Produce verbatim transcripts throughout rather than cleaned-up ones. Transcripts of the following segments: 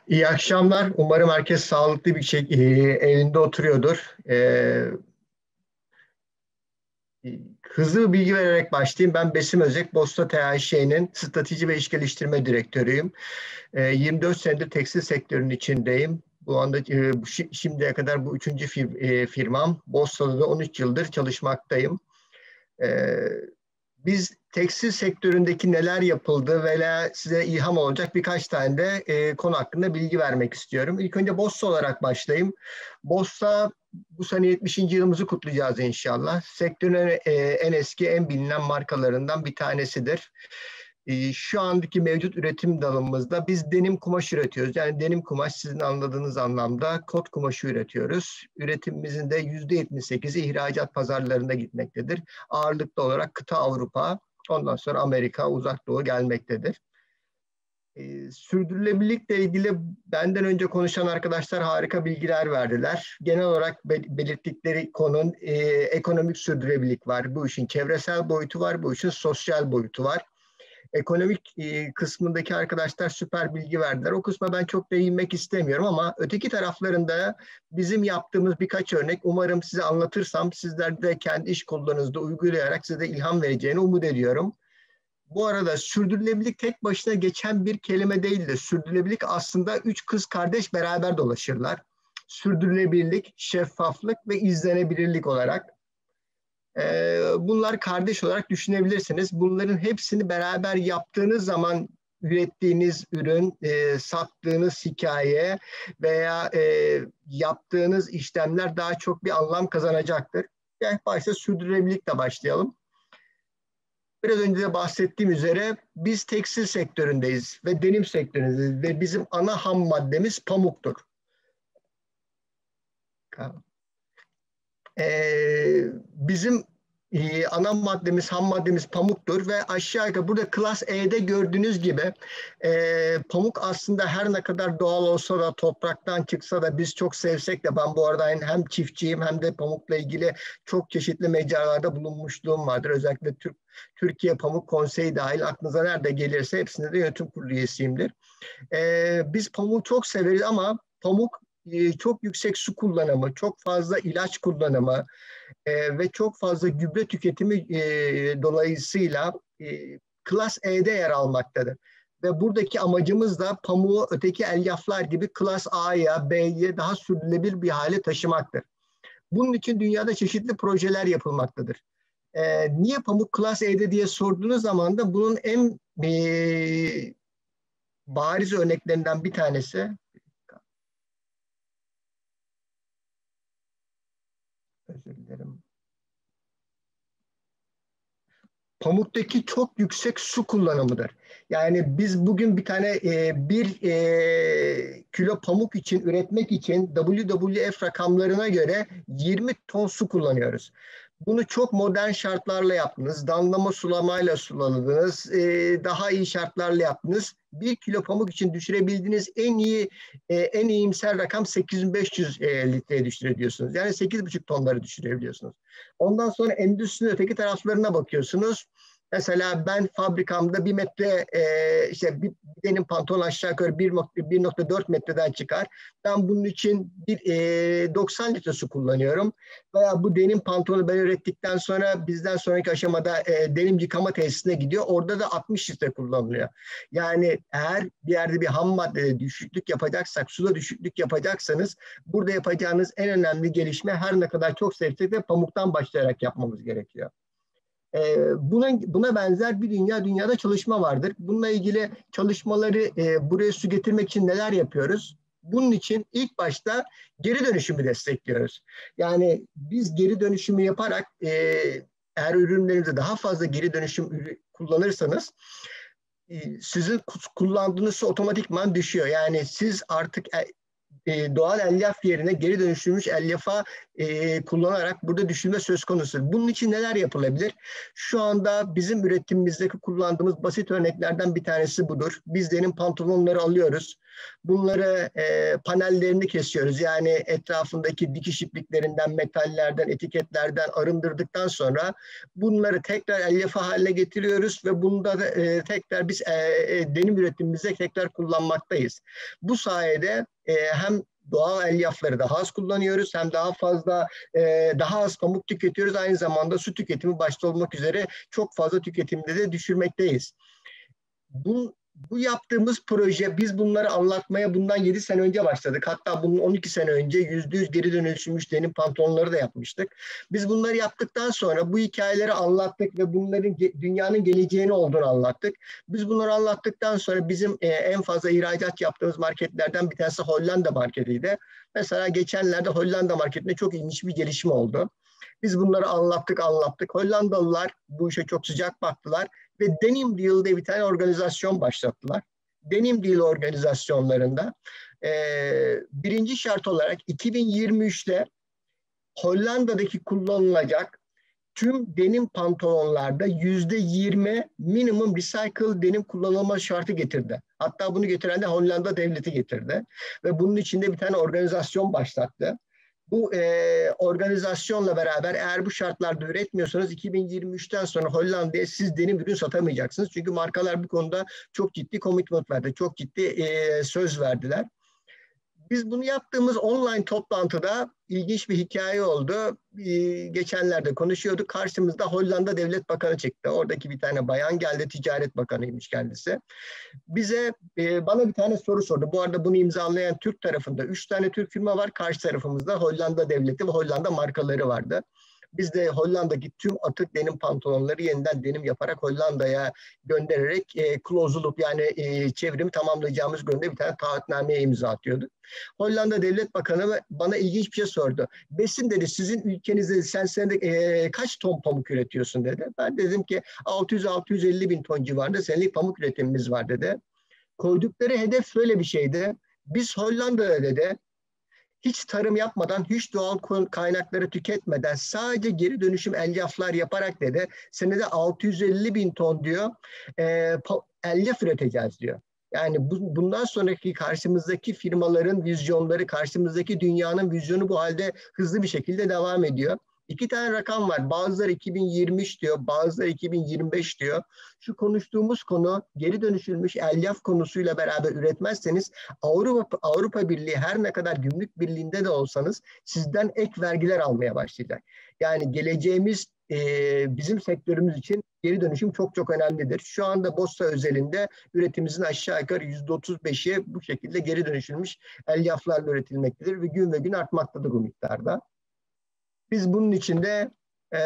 İyi akşamlar. Umarım herkes sağlıklı bir şey e, evinde oturuyordur. E, hızlı bir bilgi vererek başlayayım. Ben Besim Özek, Bosta T H Ş'nin Strateji ve İş Geliştirme Direktörüyüm. E, yirmi dört senedir tekstil sektörünün içindeyim. Bu anda e, bu şi- şimdiye kadar bu üçüncü fir- e, firmam. Bosta'da da on üç yıldır çalışmaktayım. E, Biz tekstil sektöründeki neler yapıldı veya size ilham olacak birkaç tane de e, konu hakkında bilgi vermek istiyorum. İlk önce Bossa olarak başlayayım. Bossa bu sene yetmişinci yılımızı kutlayacağız inşallah. Sektörün en, e, en eski, en bilinen markalarından bir tanesidir. E, şu andaki mevcut üretim dalımızda biz denim kumaş üretiyoruz. Yani denim kumaş sizin anladığınız anlamda kot kumaşı üretiyoruz. Üretimimizin de yüzde yetmiş sekizi ihracat pazarlarında gitmektedir. Ağırlıklı olarak kıta Avrupa, ondan sonra Amerika, Uzak Doğu gelmektedir. E, sürdürülebilirlikle ilgili benden önce konuşan arkadaşlar harika bilgiler verdiler. Genel olarak belirttikleri konu e, ekonomik sürdürülebilirlik var. Bu işin çevresel boyutu var, bu işin sosyal boyutu var. Ekonomik e, kısmındaki arkadaşlar süper bilgi verdiler. O kısma ben çok değinmek istemiyorum ama öteki taraflarında bizim yaptığımız birkaç örnek umarım size anlatırsam sizler de kendi iş kollarınızda uygulayarak size de ilham vereceğini umut ediyorum. Bu arada sürdürülebilirlik tek başına geçen bir kelime değil de sürdürülebilirlik aslında üç kız kardeş beraber dolaşırlar. Sürdürülebilirlik, şeffaflık ve izlenebilirlik olarak. Ee, bunlar kardeş olarak düşünebilirsiniz. Bunların hepsini beraber yaptığınız zaman ürettiğiniz ürün, e, sattığınız hikaye veya e, yaptığınız işlemler daha çok bir anlam kazanacaktır. Yani başta sürdürülebilirlikle başlayalım. Biraz önce de bahsettiğim üzere biz tekstil sektöründeyiz ve denim sektöründeyiz ve bizim ana ham maddemiz pamuktur. Ee, bizim e, ana maddemiz, ham maddemiz pamuktur ve aşağı yukarı burada Klas E'de gördüğünüz gibi e, pamuk aslında her ne kadar doğal olsa da topraktan çıksa da biz çok sevsek de ben bu arada hem çiftçiyim hem de pamukla ilgili çok çeşitli mecralarda bulunmuşluğum vardır. Özellikle Türk, Türkiye Pamuk Konseyi dahil aklınıza nerede gelirse hepsinde de yönetim kurulu üyesiyimdir. E, biz pamuğu çok severiz ama pamuk e, çok yüksek su kullanımı, çok fazla ilaç kullanımı e, ve çok fazla gübre tüketimi e, dolayısıyla e, Klas E'de yer almaktadır. Ve buradaki amacımız da pamuğu öteki elyaflar gibi Klas A'ya, B'ye daha sürdürülebilir bir hale taşımaktır. Bunun için dünyada çeşitli projeler yapılmaktadır. E, niye pamuk Klas E'de diye sorduğunuz zaman da bunun en e, bariz örneklerinden bir tanesi, özür dilerim, pamuktaki çok yüksek su kullanımıdır. Yani biz bugün bir tane e, bir e, kilo pamuk için üretmek için W W F rakamlarına göre yirmi ton su kullanıyoruz. Bunu çok modern şartlarla yaptınız. Damlama sulamayla suladınız. E, daha iyi şartlarla yaptınız. Bir kilo pamuk için düşürebildiğiniz en iyi e, en iyimser rakam sekiz bin beş yüz e, litreye düşürebiliyorsunuz. Yani sekiz buçuk tonları düşürebiliyorsunuz. Ondan sonra endüstrinin öteki taraflarına bakıyorsunuz. Mesela ben fabrikamda bir metre e, işte bir, benim pantolon aşağı yukarı bir nokta dört metreden çıkar. Ben bunun için bir e, doksan litre su kullanıyorum. Veya bu denim pantolonu ben ürettikten sonra bizden sonraki aşamada e, denim yıkama tesisine gidiyor. Orada da altmış litre kullanılıyor. Yani eğer bir yerde bir ham maddede düşüklük yapacaksak, suda düşüklük yapacaksanız burada yapacağınız en önemli gelişme her ne kadar çok sevsek de pamuktan başlayarak yapmamız gerekiyor. Ee, buna, buna benzer bir dünya dünyada çalışma vardır. Bununla ilgili çalışmaları e, buraya su getirmek için neler yapıyoruz? Bunun için ilk başta geri dönüşümü destekliyoruz. Yani biz geri dönüşümü yaparak e, eğer ürünlerinizde daha fazla geri dönüşüm kullanırsanız e, sizin kullandığınız su otomatikman düşüyor. Yani siz artık e, doğal elyaf yerine geri dönüştürülmüş elyafa e, kullanarak burada düşünme söz konusu. Bunun için neler yapılabilir? Şu anda bizim üretimimizdeki kullandığımız basit örneklerden bir tanesi budur. Biz denim pantolonları alıyoruz. Bunları e, panellerini kesiyoruz. Yani etrafındaki dikiş ipliklerinden, metallerden, etiketlerden arındırdıktan sonra bunları tekrar elyafı haline getiriyoruz ve bunda da, e, tekrar biz e, e, denim üretimimizde tekrar kullanmaktayız. Bu sayede e, hem doğal elyafları daha az kullanıyoruz, hem daha fazla, e, daha az pamuk tüketiyoruz. Aynı zamanda su tüketimi başta olmak üzere çok fazla tüketimde de düşürmekteyiz. Bu, bu yaptığımız proje, biz bunları anlatmaya bundan yedi sene önce başladık. Hatta bunun on iki sene önce yüzde yüz geri dönüşülmüş denim pantolonları da yapmıştık. Biz bunları yaptıktan sonra bu hikayeleri anlattık ve bunların dünyanın geleceğini olduğunu anlattık. Biz bunları anlattıktan sonra bizim e, en fazla ihracat yaptığımız marketlerden bir tanesi Hollanda marketiydi. Mesela geçenlerde Hollanda marketinde çok ilginç bir gelişme oldu. Biz bunları anlattık anlattık. Hollandalılar bu işe çok sıcak baktılar ve Denim Deal diye bir tane organizasyon başlattılar. Denim Deal organizasyonlarında e, birinci şart olarak iki bin yirmi üçte Hollanda'daki kullanılacak tüm denim pantolonlarda yüzde yirmi minimum recycle denim kullanılma şartı getirdi. Hatta bunu getiren de Hollanda devleti getirdi. Ve bunun içinde bir tane organizasyon başlattı. Bu e, organizasyonla beraber eğer bu şartlarda üretmiyorsanız iki bin yirmi üçten sonra Hollanda'ya siz denim ürün satamayacaksınız. Çünkü markalar bu konuda çok ciddi commitment verdi, çok ciddi e, söz verdiler. Biz bunu yaptığımız online toplantıda ilginç bir hikaye oldu. Ee, geçenlerde konuşuyorduk. Karşımızda Hollanda Devlet Bakanı çıktı. Oradaki bir tane bayan geldi. Ticaret Bakanıymış kendisi. Bize, e, bana bir tane soru sordu. Bu arada bunu imzalayan Türk tarafında üç tane Türk firma var. Karşı tarafımızda Hollanda Devleti ve Hollanda markaları vardı. Biz de Hollanda'daki tüm atık denim pantolonları yeniden denim yaparak Hollanda'ya göndererek e, close loop, yani e, çevrimi tamamlayacağımız yönde bir tane taahhütnameye imza atıyorduk. Hollanda Devlet Bakanı bana ilginç bir şey sordu. Besim dedi, sizin ülkenizde sen senede e, kaç ton pamuk üretiyorsun dedi. Ben dedim ki altı yüz altı yüz elli bin ton civarında senelik pamuk üretimimiz var dedi. Koydukları hedef şöyle bir şeydi. Biz Hollanda'da dedi hiç tarım yapmadan, hiç doğal kaynakları tüketmeden sadece geri dönüşüm elyaflar yaparak dedi senede altı yüz elli bin ton diyor e, elyaf üreteceğiz diyor. Yani bu, bundan sonraki karşımızdaki firmaların vizyonları, karşımızdaki dünyanın vizyonu bu halde hızlı bir şekilde devam ediyor. İki tane rakam var. Bazıları iki bin yirmi üç diyor, bazıları iki bin yirmi beş diyor. Şu konuştuğumuz konu geri dönüşülmüş elyaf konusuyla beraber üretmezseniz Avrupa, Avrupa Birliği her ne kadar gümrük birliğinde de olsanız sizden ek vergiler almaya başlayacak. Yani geleceğimiz e, bizim sektörümüz için geri dönüşüm çok çok önemlidir. Şu anda Bossa özelinde üretimimizin aşağı yukarı yüzde otuz beşi bu şekilde geri dönüşülmüş elyaflarla üretilmektedir ve gün ve gün artmaktadır bu miktarda. Biz bunun içinde e,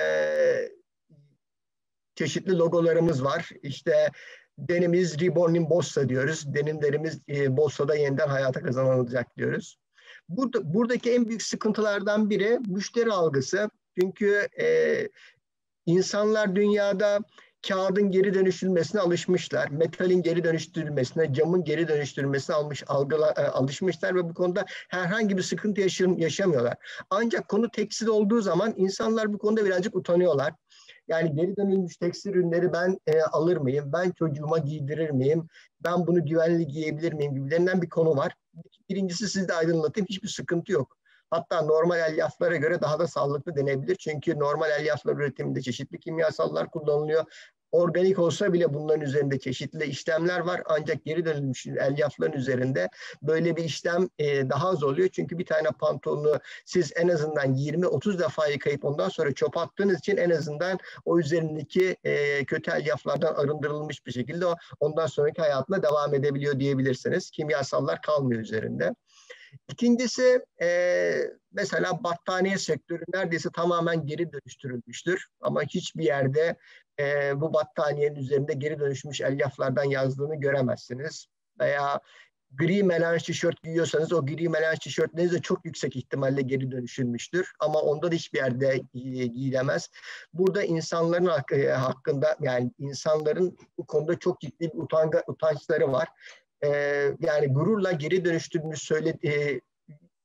çeşitli logolarımız var. İşte denimiz Reborn in Bossa diyoruz. Denimlerimiz e, Bossa'da yeniden hayata kazanılacak diyoruz. Burada, buradaki en büyük sıkıntılardan biri müşteri algısı. Çünkü e, insanlar dünyada kağıdın geri dönüştürülmesine alışmışlar. Metalin geri dönüştürülmesine, camın geri dönüştürülmesine almış, algıla, alışmışlar ve bu konuda herhangi bir sıkıntı yaşam, yaşamıyorlar. Ancak konu tekstil olduğu zaman insanlar bu konuda birazcık utanıyorlar. Yani geri dönülmüş tekstil ürünleri ben e, alır mıyım? Ben çocuğuma giydirir miyim? Ben bunu güvenli giyebilir miyim? Gibilerinden bir konu var. Birincisi sizi de aydınlatayım. Hiçbir sıkıntı yok. Hatta normal elyaflara göre daha da sağlıklı denebilir. Çünkü normal elyaflar üretiminde çeşitli kimyasallar kullanılıyor. Organik olsa bile bunların üzerinde çeşitli işlemler var. Ancak geri dönülmüş elyafların üzerinde böyle bir işlem e, daha az oluyor. Çünkü bir tane pantolonu siz en azından yirmi otuz defa yıkayıp ondan sonra çöpe attığınız için en azından o üzerindeki e, kötü elyaflardan arındırılmış bir şekilde ondan sonraki hayatına devam edebiliyor diyebilirsiniz. Kimyasallar kalmıyor üzerinde. İkincisi e, mesela battaniye sektörü neredeyse tamamen geri dönüştürülmüştür. Ama hiçbir yerde e, bu battaniyenin üzerinde geri dönüşmüş elyaflardan yazdığını göremezsiniz. Veya gri melanj tişört giyiyorsanız o gri melanj tişörtleriniz de çok yüksek ihtimalle geri dönüşülmüştür. Ama onda da hiçbir yerde giyilemez. Burada insanların hakkında, yani insanların bu konuda çok ciddi bir utanga, utançları var. Ee, yani gururla geri dönüştürülmüş söyle, e,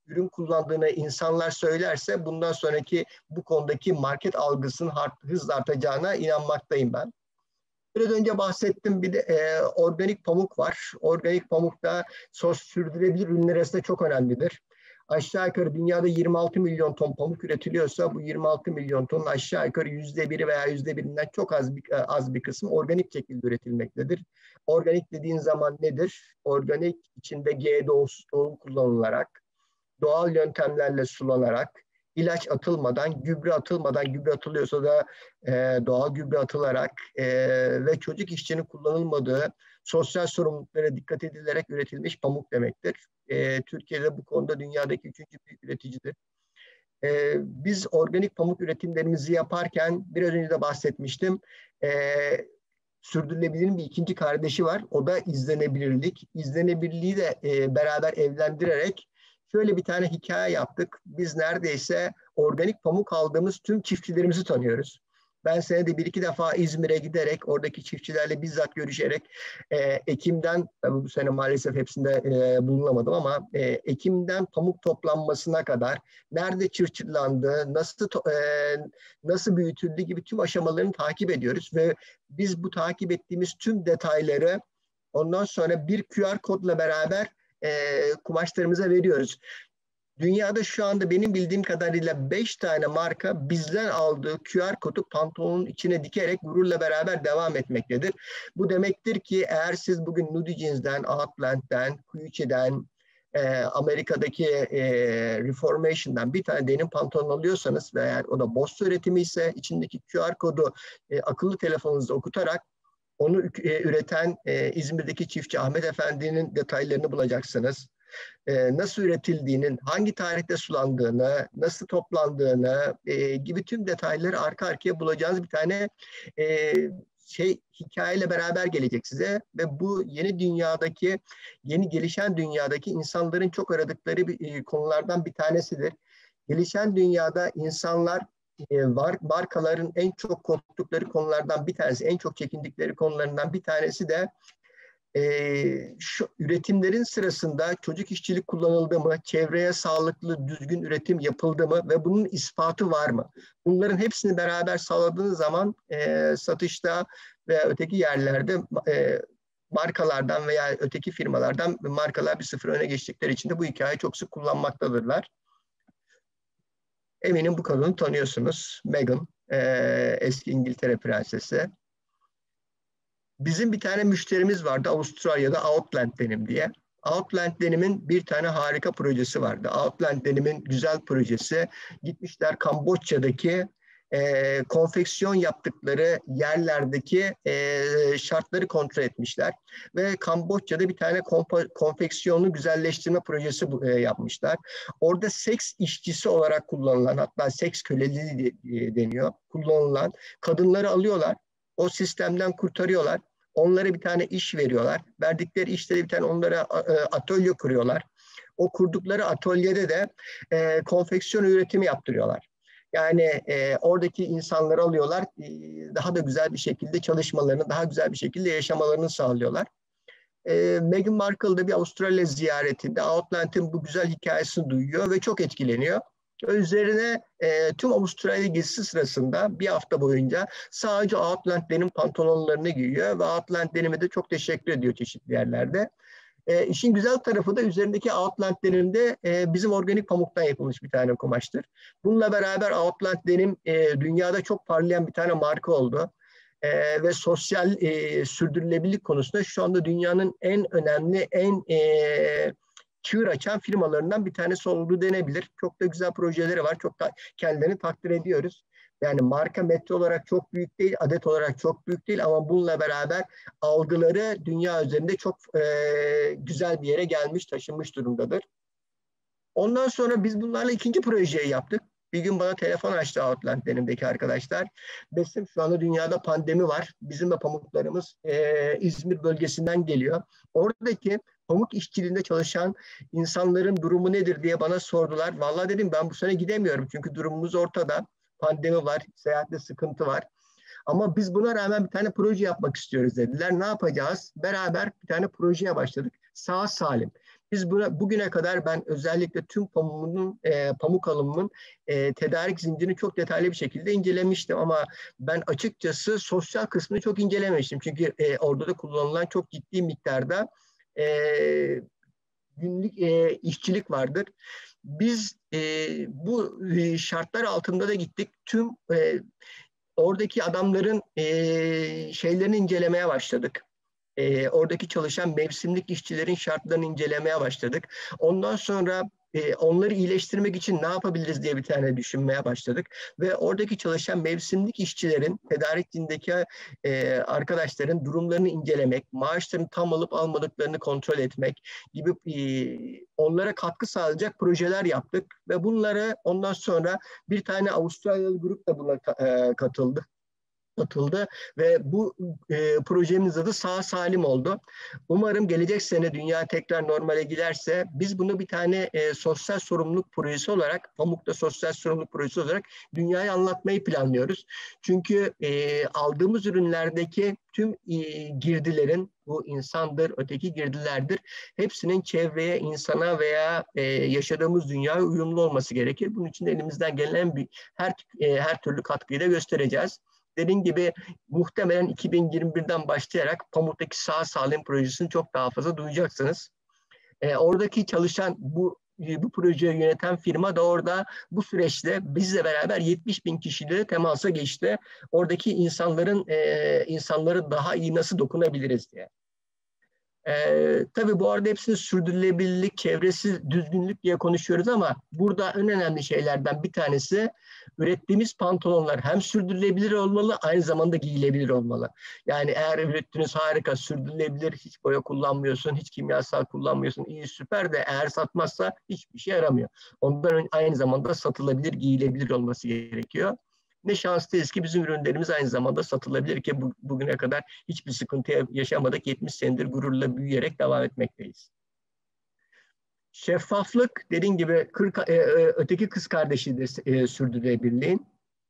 ürün kullandığını insanlar söylerse bundan sonraki bu konudaki market algısının hızla artacağına inanmaktayım ben. Biraz önce bahsettim, bir de e, organik pamuk var. Organik pamuk da sos sürdürülebilir ürünler arasında çok önemlidir. Aşağı yukarı dünyada yirmi altı milyon ton pamuk üretiliyorsa bu yirmi altı milyon tonun aşağı yukarı yüzde biri veya yüzde birinden çok az bir, az bir kısmı organik şekilde üretilmektedir. Organik dediğin zaman nedir? Organik içinde G D O'suz tohum kullanılarak, doğal yöntemlerle sulanarak, ilaç atılmadan, gübre atılmadan, gübre atılıyorsa da e, doğal gübre atılarak e, ve çocuk işçinin kullanılmadığı sosyal sorumluluklara dikkat edilerek üretilmiş pamuk demektir. E, Türkiye'de bu konuda dünyadaki üçüncü büyük üreticidir. E, biz organik pamuk üretimlerimizi yaparken biraz önce de bahsetmiştim. E, sürdürülebilirliğin bir ikinci kardeşi var. O da izlenebilirlik. İzlenebilirliği de e, beraber evlendirerek şöyle bir tane hikaye yaptık. Biz neredeyse organik pamuk aldığımız tüm çiftçilerimizi tanıyoruz. Ben senede bir iki defa İzmir'e giderek, oradaki çiftçilerle bizzat görüşerek e, Ekim'den, tabii bu sene maalesef hepsinde e, bulunamadım ama e, Ekim'den pamuk toplanmasına kadar nerede çırçırlandı, nasıl e, nasıl büyütüldü gibi tüm aşamalarını takip ediyoruz ve biz bu takip ettiğimiz tüm detayları ondan sonra bir Q R kodla beraber e, kumaşlarımıza veriyoruz. Dünyada şu anda benim bildiğim kadarıyla beş tane marka bizden aldığı Q R kodu pantolonun içine dikerek gururla beraber devam etmektedir. Bu demektir ki eğer siz bugün Nudie Jeans'den, Outland'den, Gucci'den, e, Amerika'daki e, Reformation'dan bir tane denim pantolon alıyorsanız ve eğer o da Boss üretimi ise içindeki Q R kodu e, akıllı telefonunuzda okutarak onu e, üreten e, İzmir'deki çiftçi Ahmet Efendi'nin detaylarını bulacaksınız. E, nasıl üretildiğinin, hangi tarihte sulandığını, nasıl toplandığını e, gibi tüm detayları arka arkaya bulacağınız bir tane e, şey hikayeyle beraber gelecek size ve bu yeni dünyadaki, yeni gelişen dünyadaki insanların çok aradıkları bir, e, konulardan bir tanesidir. Gelişen dünyada insanlar e, var, markaların en çok korktukları konulardan bir tanesi, en çok çekindikleri konularından bir tanesi de e, şu üretimlerin sırasında çocuk işçilik kullanıldı mı, çevreye sağlıklı, düzgün üretim yapıldı mı ve bunun ispatı var mı? Bunların hepsini beraber sağladığınız zaman e, satışta ve öteki yerlerde e, markalardan veya öteki firmalardan markalar bir sıfır öne geçtikleri için de bu hikayeyi çok sık kullanmaktadırlar. Eminim bu kadını tanıyorsunuz. Meghan, e, eski İngiltere prensesi. Bizim bir tane müşterimiz vardı Avustralya'da, Outland Denim diye. Outland Denim'in bir tane harika projesi vardı. Outland Denim'in güzel projesi. Gitmişler Kamboçya'daki e, konfeksiyon yaptıkları yerlerdeki e, şartları kontrol etmişler. Ve Kamboçya'da bir tane konfeksiyonu güzelleştirme projesi e, yapmışlar. Orada seks işçisi olarak kullanılan, hatta seks köleliği deniyor, kullanılan kadınları alıyorlar. O sistemden kurtarıyorlar. Onlara bir tane iş veriyorlar. Verdikleri işte bir tane onlara atölye kuruyorlar. O kurdukları atölyede de e, konfeksiyon üretimi yaptırıyorlar. Yani e, oradaki insanları alıyorlar, e, daha da güzel bir şekilde çalışmalarını, daha güzel bir şekilde yaşamalarını sağlıyorlar. E, Meghan Markle da bir Avustralya ziyaretinde Outland'in bu güzel hikayesini duyuyor ve çok etkileniyor. Üzerine e, tüm Avustralya gezisi sırasında bir hafta boyunca sadece Outland Denim pantolonlarını giyiyor ve Outland Denim'e de çok teşekkür ediyor çeşitli yerlerde. E, işin güzel tarafı da üzerindeki Outland Denim'de e, bizim organik pamuktan yapılmış bir tane kumaştır. Bununla beraber Outland Denim e, dünyada çok parlayan bir tane marka oldu. E, ve sosyal e, sürdürülebilirlik konusunda şu anda dünyanın en önemli, en e, çığır açan firmalarından bir tanesi olduğu denebilir. Çok da güzel projeleri var. Çok da kendilerini takdir ediyoruz. Yani marka metre olarak çok büyük değil, adet olarak çok büyük değil ama bununla beraber algıları dünya üzerinde çok e, güzel bir yere gelmiş, taşınmış durumdadır. Ondan sonra biz bunlarla ikinci projeyi yaptık. Bir gün bana telefon açtı Outland Denim'deki arkadaşlar. Besim, şu anda dünyada pandemi var. Bizim de pamuklarımız e, İzmir bölgesinden geliyor. Oradaki pamuk işçiliğinde çalışan insanların durumu nedir diye bana sordular. Vallahi dedim ben bu sene gidemiyorum çünkü durumumuz ortada. Pandemi var, seyahatte sıkıntı var. Ama biz buna rağmen bir tane proje yapmak istiyoruz dediler. Ne yapacağız? Beraber bir tane projeye başladık. Sağ salim. Biz buna, bugüne kadar ben özellikle tüm pamuğunun, e, pamuk alımının e, tedarik zincirini çok detaylı bir şekilde incelemiştim ama ben açıkçası sosyal kısmını çok incelememiştim. Çünkü e, orada da kullanılan çok ciddi miktarda e, günlük e, işçilik vardır. Biz e, bu e, şartlar altında da gittik. Tüm e, oradaki adamların e, şeylerini incelemeye başladık. E, oradaki çalışan mevsimlik işçilerin şartlarını incelemeye başladık. Ondan sonra e, onları iyileştirmek için ne yapabiliriz diye bir tane düşünmeye başladık. Ve oradaki çalışan mevsimlik işçilerin, tedarikçindeki e, arkadaşların durumlarını incelemek, maaşlarını tam alıp almadıklarını kontrol etmek gibi e, onlara katkı sağlayacak projeler yaptık. Ve bunlara ondan sonra bir tane Avustralyalı grup da buna e, katıldı atıldı ve bu e, projemiz adı Sağ Salim oldu. Umarım gelecek sene dünya tekrar normale giderse biz bunu bir tane e, sosyal sorumluluk projesi olarak, Pamuk'ta sosyal sorumluluk projesi olarak dünyaya anlatmayı planlıyoruz. Çünkü e, aldığımız ürünlerdeki tüm e, girdilerin, bu insandır, öteki girdilerdir, hepsinin çevreye, insana veya e, yaşadığımız dünyaya uyumlu olması gerekir. Bunun için de elimizden gelen bir, her, e, her türlü katkıyı da göstereceğiz. Dediğim gibi muhtemelen iki bin yirmi birden başlayarak Pamuk'taki Sağ Salim projesini çok daha fazla duyacaksınız. E, oradaki çalışan bu bu projeyi yöneten firma da orada bu süreçte bizle beraber yetmiş bin kişiyle temasa geçti. Oradaki insanların e, insanları daha iyi nasıl dokunabiliriz diye. Ee, tabii bu arada hepsini sürdürülebilirlik, çevresi, düzgünlük diye konuşuyoruz ama burada en önemli şeylerden bir tanesi ürettiğimiz pantolonlar hem sürdürülebilir olmalı, aynı zamanda giyilebilir olmalı. Yani eğer ürettiğiniz harika, sürdürülebilir, hiç boya kullanmıyorsun, hiç kimyasal kullanmıyorsun, iyi süper de eğer satmazsa hiçbir şey yaramıyor. Ondan aynı zamanda satılabilir, giyilebilir olması gerekiyor. Ne şanslıyız ki bizim ürünlerimiz aynı zamanda satılabilir ki bu, bugüne kadar hiçbir sıkıntı yaşamadık. yetmiş senedir gururla büyüyerek devam etmekteyiz. Şeffaflık dediğim gibi kırk, e, e, öteki kız kardeşidir e, sürdürülebilirliğin.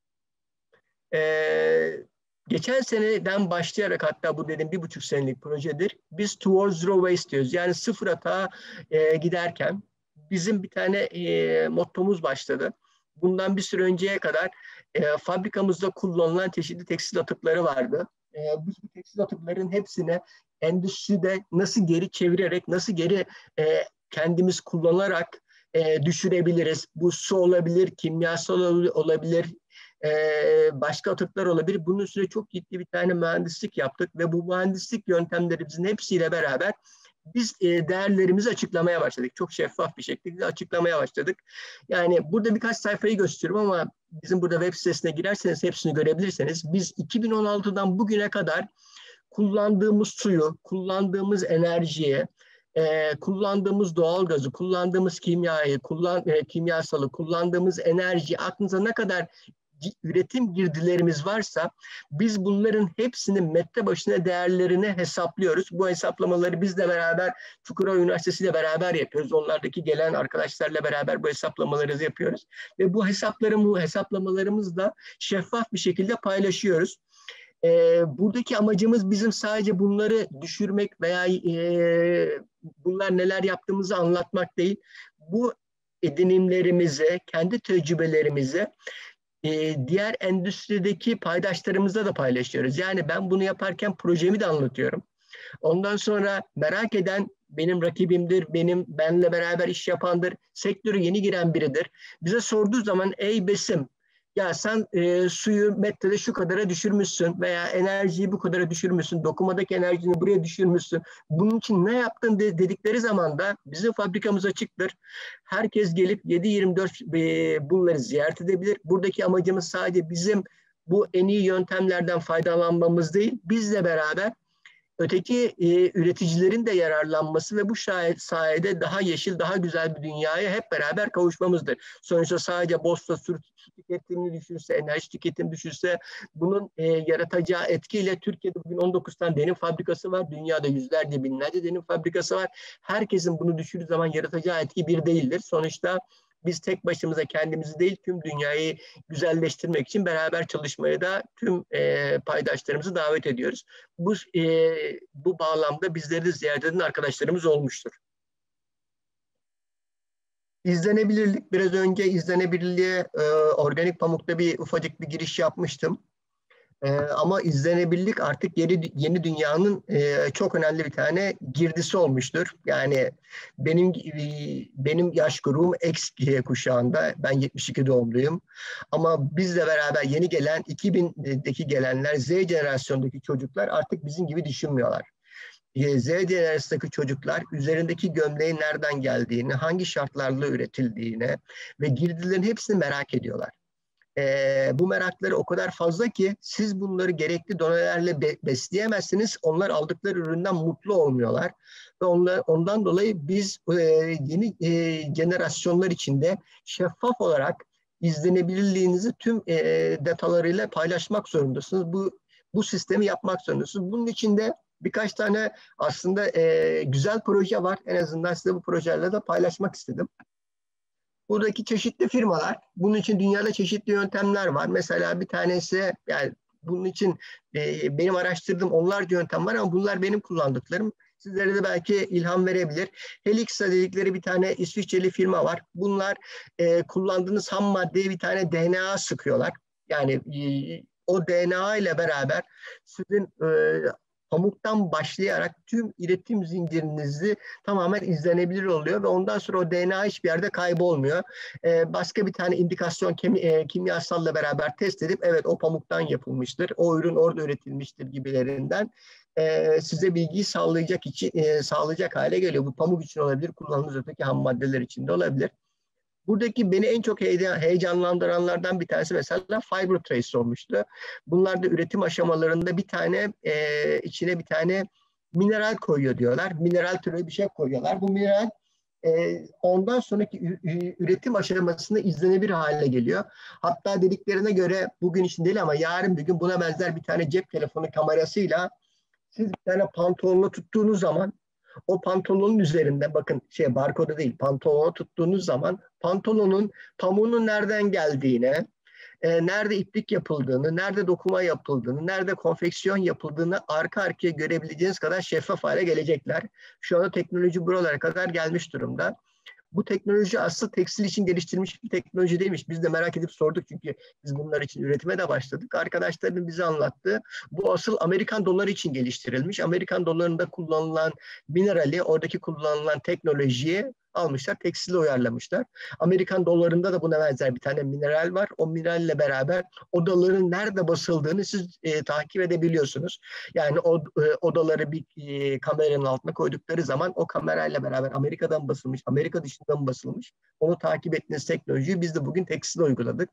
E, geçen seneden başlayarak hatta bu dediğim bir buçuk senelik projedir. Biz Towards Zero Waste diyoruz. Yani sıfır hata e, giderken bizim bir tane e, mottomuz başladı. Bundan bir süre önceye kadar e, fabrikamızda kullanılan çeşitli tekstil atıkları vardı. E, bu tekstil atıkların hepsini endüstride nasıl geri çevirerek, nasıl geri e, kendimiz kullanarak e, düşürebiliriz. Bu su olabilir, kimyasal olabilir, e, başka atıklar olabilir. Bunun üstüne çok ciddi bir tane mühendislik yaptık ve bu mühendislik yöntemlerimizin hepsiyle beraber biz e, değerlerimizi açıklamaya başladık. Çok şeffaf bir şekilde açıklamaya başladık. Yani burada birkaç sayfayı gösteriyorum ama bizim burada web sitesine girerseniz hepsini görebilirseniz biz iki bin on altıdan bugüne kadar kullandığımız suyu, kullandığımız enerjiyi, e, kullandığımız doğalgazı, kullandığımız kimyayı, kullan, e, kimyasalı, kullandığımız enerji, aklınıza ne kadar üretim girdilerimiz varsa biz bunların hepsinin metre başına değerlerini hesaplıyoruz. Bu hesaplamaları bizle beraber Çukurova Üniversitesi ile beraber yapıyoruz. Onlardaki gelen arkadaşlarla beraber bu hesaplamaları yapıyoruz. Ve bu hesaplarımı, hesaplamalarımızı da şeffaf bir şekilde paylaşıyoruz. E, buradaki amacımız bizim sadece bunları düşürmek veya e, bunlar neler yaptığımızı anlatmak değil. Bu edinimlerimizi, kendi tecrübelerimizi e, diğer endüstrideki paydaşlarımızla da paylaşıyoruz. Yani ben bunu yaparken projemi de anlatıyorum. Ondan sonra merak eden benim rakibimdir, benim benle beraber iş yapandır, sektöre yeni giren biridir. Bize sorduğu zaman ey Besim, ya sen e, suyu metrede şu kadara düşürmüşsün veya enerjiyi bu kadara düşürmüşsün, dokumadaki enerjini buraya düşürmüşsün. Bunun için ne yaptın de, dedikleri zaman da bizim fabrikamız açıktır. Herkes gelip yedi yirmi dört e, bunları ziyaret edebilir. Buradaki amacımız sadece bizim bu en iyi yöntemlerden faydalanmamız değil, bizle beraber öteki e, üreticilerin de yararlanması ve bu sayede daha yeşil, daha güzel bir dünyaya hep beraber kavuşmamızdır. Sonuçta sadece Bosna su tüketimini düşürse, enerji tüketimi düşürse bunun e, yaratacağı etkiyle Türkiye'de bugün on dokuz tane denim fabrikası var. Dünyada yüzlerce, binlerce denim fabrikası var. Herkesin bunu düşürdüğü zaman yaratacağı etki bir değildir. Sonuçta biz tek başımıza kendimizi değil tüm dünyayı güzelleştirmek için beraber çalışmaya da tüm e, paydaşlarımızı davet ediyoruz. Bu e, bu bağlamda bizleri de ziyaret eden arkadaşlarımız olmuştur. İzlenebilirlik, biraz önce izlenebilirliğe e, organik pamukta bir ufacık bir giriş yapmıştım. E, ama izlenebilirlik artık yeni, yeni dünyanın e, çok önemli bir tane girdisi olmuştur. Yani benim e, benim yaş grubum X kuşağında, ben yetmiş iki doğumluyum. Ama bizle beraber yeni gelen iki bindeki gelenler, Z jenerasyondaki çocuklar artık bizim gibi düşünmüyorlar. Z jenerasyondaki çocuklar üzerindeki gömleğin nereden geldiğini, hangi şartlarla üretildiğini ve girdilerin hepsini merak ediyorlar. Ee, bu merakları o kadar fazla ki siz bunları gerekli donelerle be besleyemezsiniz. Onlar aldıkları üründen mutlu olmuyorlar. Ve onlar, ondan dolayı biz e, yeni e, jenerasyonlar içinde şeffaf olarak izlenebilirliğinizi tüm e, datalarıyla paylaşmak zorundasınız. Bu, bu sistemi yapmak zorundasınız. Bunun için de birkaç tane aslında e, güzel proje var. En azından size bu projelerle de paylaşmak istedim. Buradaki çeşitli firmalar, bunun için dünyada çeşitli yöntemler var. Mesela bir tanesi, yani bunun için e, benim araştırdığım onlarca yöntem var ama bunlar benim kullandıklarım. Sizlere de belki ilham verebilir. Helixa dedikleri bir tane İsviçreli firma var. Bunlar e, kullandığınız ham maddeye bir tane D N A sıkıyorlar. Yani e, o D N A ile beraber sizin e, pamuktan başlayarak tüm üretim zincirinizi tamamen izlenebilir oluyor ve ondan sonra o D N A hiçbir yerde kaybolmuyor. Ee, başka bir tane indikasyon kemi, e, kimyasalla beraber test edip evet o pamuktan yapılmıştır, o ürün orada üretilmiştir gibilerinden e, size bilgiyi sağlayacak için e, sağlayacak hale geliyor. Bu pamuk için olabilir, kullandığınız öteki ham maddeler için de olabilir. Buradaki beni en çok heyecanlandıranlardan bir tanesi mesela Fiber Trace olmuştu. Bunlar da üretim aşamalarında bir tane e, içine bir tane mineral koyuyor diyorlar. Mineral türü bir şey koyuyorlar. Bu mineral e, ondan sonraki üretim aşamasında izlenebilir hale geliyor. Hatta dediklerine göre bugün için değil ama yarın bir gün buna benzer bir tane cep telefonu kamerasıyla siz bir tane pantolonunu tuttuğunuz zaman o pantolonun üzerinde bakın şey barkodu değil pantolonu tuttuğunuz zaman pantolonun pamuğunun nereden geldiğini, e, nerede iplik yapıldığını, nerede dokuma yapıldığını, nerede konfeksiyon yapıldığını arka arkaya görebileceğiniz kadar şeffaf hale gelecekler. Şu anda teknoloji buralara kadar gelmiş durumda. Bu teknoloji aslında tekstil için geliştirilmiş bir teknoloji değilmiş. Biz de merak edip sorduk çünkü biz bunlar için üretime de başladık. Arkadaşlarının bize anlattığı bu asıl Amerikan doları için geliştirilmiş. Amerikan dolarında kullanılan minerali, oradaki kullanılan teknolojiyi almışlar, tekstile uyarlamışlar. Amerikan dolarında da buna benzer bir tane mineral var. O mineralle beraber odaların nerede basıldığını siz e, takip edebiliyorsunuz. Yani o e, odaları bir e, kameranın altına koydukları zaman o kamerayla beraber Amerika'dan basılmış, Amerika dışından basılmış. Onu takip ettiğiniz teknolojiyi biz de bugün tekstile uyguladık.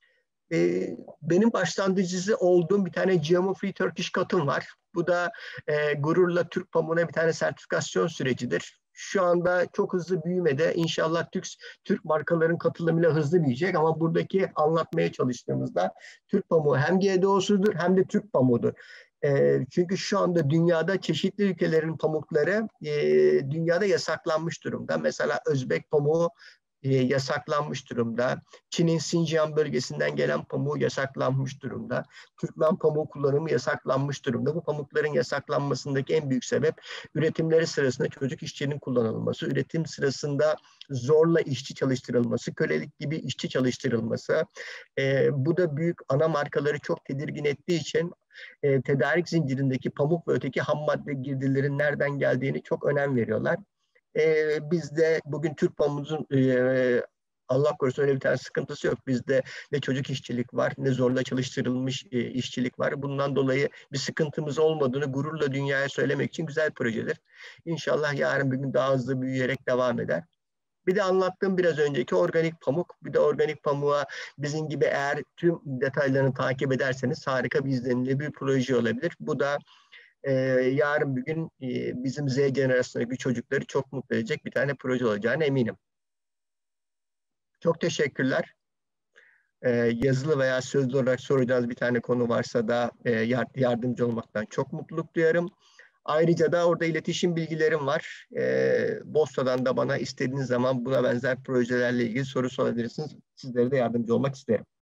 E, benim başlangıcısı olduğum bir tane G M O-Free Turkish Cotton var. Bu da e, gururla Türk pamuğuna bir tane sertifikasyon sürecidir. Şu anda çok hızlı büyümede. İnşallah Türk, Türk markaların katılımıyla hızlı büyüyecek ama buradaki anlatmaya çalıştığımızda Türk pamuğu hem G D O'sudur hem de Türk pamuğudur. E, çünkü şu anda dünyada çeşitli ülkelerin pamukları e, dünyada yasaklanmış durumda. Mesela Özbek pamuğu e, yasaklanmış durumda. Çin'in Xinjiang bölgesinden gelen pamuğu yasaklanmış durumda. Türkmen pamuğu kullanımı yasaklanmış durumda. Bu pamukların yasaklanmasındaki en büyük sebep üretimleri sırasında çocuk işçinin kullanılması, üretim sırasında zorla işçi çalıştırılması, kölelik gibi işçi çalıştırılması. E, bu da büyük ana markaları çok tedirgin ettiği için e, tedarik zincirindeki pamuk ve öteki ham madde girdilerin nereden geldiğini çok önem veriyorlar. Ee, bizde bugün Türk pamuğumuzun e, Allah korusun öyle bir tane sıkıntısı yok. Bizde ne çocuk işçilik var ne zorla çalıştırılmış e, işçilik var. Bundan dolayı bir sıkıntımız olmadığını gururla dünyaya söylemek için güzel projedir. İnşallah yarın bir gün daha hızlı büyüyerek devam eder. Bir de anlattığım biraz önceki organik pamuk. Bir de organik pamuğa bizim gibi eğer tüm detaylarını takip ederseniz harika bir izlenimli bir proje olabilir. Bu da Ee, yarın bir gün e, bizim Z jenerasyonundaki çocukları çok mutlu edecek bir tane proje olacağına eminim. Çok teşekkürler. Ee, yazılı veya sözlü olarak soracağınız bir tane konu varsa da e, yardımcı olmaktan çok mutluluk duyarım. Ayrıca da orada iletişim bilgilerim var. Ee, Bosta'dan da bana istediğiniz zaman buna benzer projelerle ilgili soru sorabilirsiniz. Sizlere de yardımcı olmak isterim.